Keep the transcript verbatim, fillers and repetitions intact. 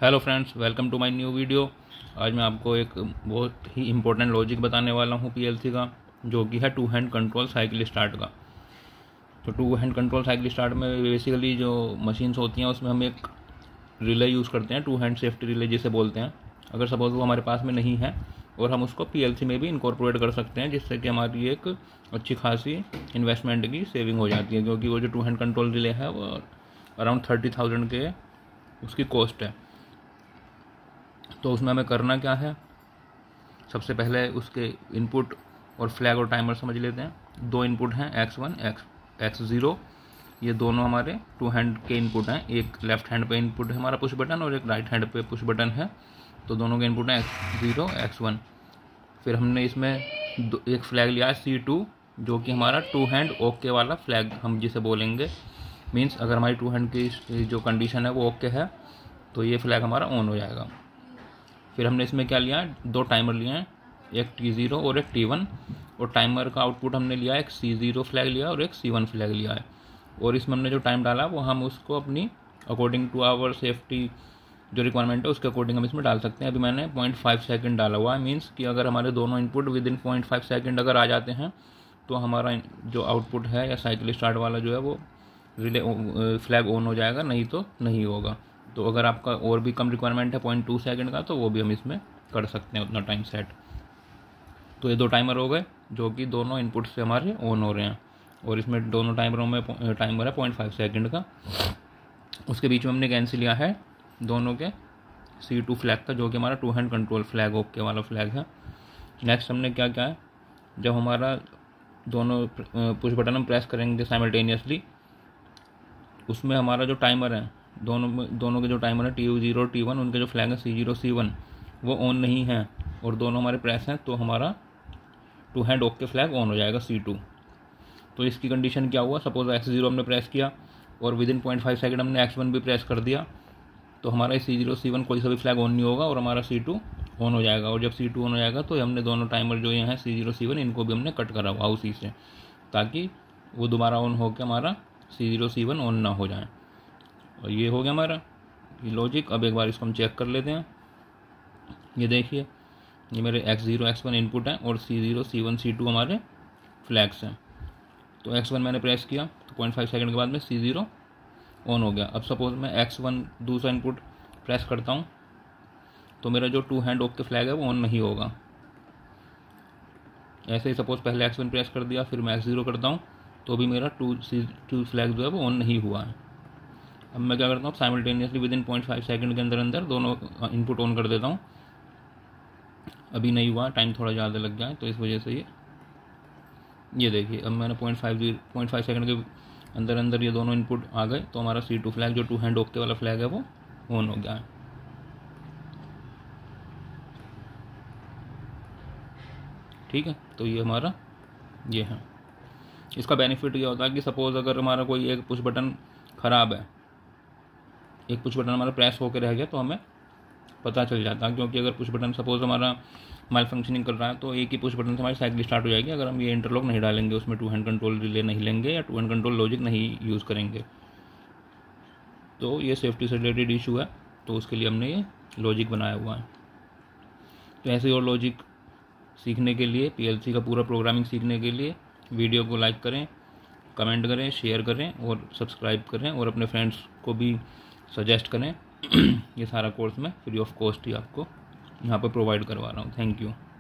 Hello friends, welcome to my new video. आज मैं आपको एक बहुत ही इम्पोर्टेंट लॉजिक बताने वाला हूँ पीएलसी का, जो कि है two hand control cycle start का। तो two hand control cycle start में बेसिकली जो मशीन्स होती हैं उसमें हम एक रिले यूज़ करते हैं, टू हैंड सेफ्टी रिले जिसे बोलते हैं। अगर सपोज वो हमारे पास में नहीं है और हम उसको पीएलसी में भी इनकॉर्पोरेट कर सकते हैं, जिससे कि हमारी एक अच्छी खासी इन्वेस्टमेंट की सेविंग हो जाती है, क्योंकि वो जो टू हैंड कंट्रोल रिले है वो अराउंड थर्टी थाउजेंड के उसकी कॉस्ट है। तो उसमें हमें करना क्या है, सबसे पहले उसके इनपुट और फ्लैग और टाइमर समझ लेते हैं। दो इनपुट हैं X one X X zero, ये दोनों हमारे टू हैंड के इनपुट हैं। एक लेफ्ट हैंड पे इनपुट है हमारा पुश बटन और एक राइट हैंड पे पुश बटन है, तो दोनों के इनपुट हैं एक्स ज़ीरो एक्स वन। फिर हमने इसमें एक फ्लैग लिया है सी टू, जो कि हमारा टू हैंड ओके वाला फ्लैग हम जिसे बोलेंगे। मीन्स अगर हमारी टू हैंड की जो कंडीशन है वो ओके है तो ये फ्लैग हमारा ऑन हो जाएगा। फिर हमने इसमें क्या लिया है, दो टाइमर लिए हैं, एक टी ज़ीरो और एक टी वन, और टाइमर का आउटपुट हमने लिया है एक सी ज़ीरो फ्लैग लिया और एक सी वन फ्लैग लिया है। और इसमें हमने जो टाइम डाला वो हम उसको अपनी अकॉर्डिंग टू आवर सेफ्टी जो रिक्वायरमेंट है उसके अकॉर्डिंग हम इसमें डाल सकते हैं। अभी मैंने पॉइंट फाइव सेकेंड डाला हुआ है। मीन्स कि अगर हमारे दोनों input within point five second अगर आ जाते हैं तो हमारा जो आउटपुट है या साइकिल स्टार्ट वाला जो है वो रिले फ्लैग ऑन हो जाएगा, नहीं तो नहीं होगा। तो अगर आपका और भी कम रिक्वायरमेंट है पॉइंट टू सेकेंड का, तो वो भी हम इसमें कर सकते हैं उतना टाइम सेट। तो ये दो टाइमर हो गए जो कि दोनों इनपुट से हमारे ऑन हो रहे हैं, और इसमें दोनों टाइमरों में टाइमर है पॉइंट फाइव सेकेंड का। उसके बीच में हमने कैंसिल लिया है दोनों के सी टू फ्लैग का, जो कि हमारा two hand control flag okay वाला फ्लैग है। नेक्स्ट हमने क्या क्या है, जब हमारा दोनों पुश बटन हम प्रेस करेंगे साइमल्टेनियसली, उसमें हमारा जो टाइमर है दोनों दोनों के जो टाइमर है टी ज़ीरो टी वन, उनके जो फ्लैग है सी ज़ीरो सी वन, वो ऑन नहीं है और दोनों हमारे प्रेस हैं, तो हमारा two hand okay flag on हो जाएगा सी टू। तो इसकी कंडीशन क्या हुआ, सपोज एक्स ज़ीरो हमने प्रेस किया और within point five second हमने एक्स वन भी प्रेस कर दिया, तो हमारा सी ज़ीरो सी वन कोई सा भी फ्लैग ऑन नहीं होगा और हमारा सी टू ऑन हो जाएगा। और जब सी टू ऑन हो जाएगा तो हमने दोनों टाइमर जो ये हैं सी ज़ीरो सी वन, इनको भी हमने कट करा हुआ उसी से, ताकि वो दोबारा ऑन होकर हमारा C zero C one on ना हो जाए। और ये हो गया हमारा ये लॉजिक। अब एक बार इसको हम चेक कर लेते हैं। ये देखिए, ये मेरे X zero X one input हैं और C zero C one C two हमारे फ्लैग्स हैं। तो एक्स वन मैंने प्रेस किया तो पॉइंट फाइव सेकेंड के बाद में सी ज़ीरो ऑन हो गया। अब सपोज मैं एक्स वन दूसरा इनपुट प्रेस करता हूँ तो मेरा जो टू हैंड ओके फ्लैग है वो ऑन नहीं होगा। ऐसे ही सपोज पहले एक्स वन प्रेस कर दिया, फिर मैं एक्स ज़ीरो करता हूँ तो भी मेरा टू सी टू फ्लैग जो है वो ऑन नहीं हुआ है। अब मैं क्या करता हूँ, simultaneously within point five second के अंदर अंदर दोनों इनपुट ऑन कर देता हूँ। अभी नहीं हुआ, टाइम थोड़ा ज़्यादा लग गया है तो इस वजह से ये ये देखिए, अब मैंने point five point five second के अंदर अंदर ये दोनों इनपुट आ गए, तो हमारा सी टू फ्लैग जो टू हैंड ओके वाला फ्लैग है वो ऑन हो गया है। ठीक है, तो ये हमारा ये है। इसका बेनिफिट ये होता है कि सपोज़ अगर हमारा कोई एक पुश बटन ख़राब है, एक पुश बटन हमारा प्रेस होकर रह गया, तो हमें पता चल जाता है। क्योंकि अगर पुश बटन सपोज़ हमारा माल फंक्शनिंग कर रहा है तो एक ही पुश बटन से हमारी साइकिल स्टार्ट हो जाएगी, अगर हम ये इंटरलॉक नहीं डालेंगे, उसमें टू हैंड कंट्रोल रिले नहीं लेंगे या टू हैंड कंट्रोल लॉजिक नहीं यूज़ करेंगे। तो ये सेफ्टी से रिलेटेड इशू है, तो उसके लिए हमने ये लॉजिक बनाया हुआ है। तो ऐसे और लॉजिक सीखने के लिए, पीएलसी का पूरा प्रोग्रामिंग सीखने के लिए वीडियो को लाइक करें, कमेंट करें, शेयर करें और सब्सक्राइब करें, और अपने फ्रेंड्स को भी सजेस्ट करें। ये सारा कोर्स मैं फ्री ऑफ कॉस्ट ही आपको यहाँ पर प्रोवाइड करवा रहा हूँ। Thank you.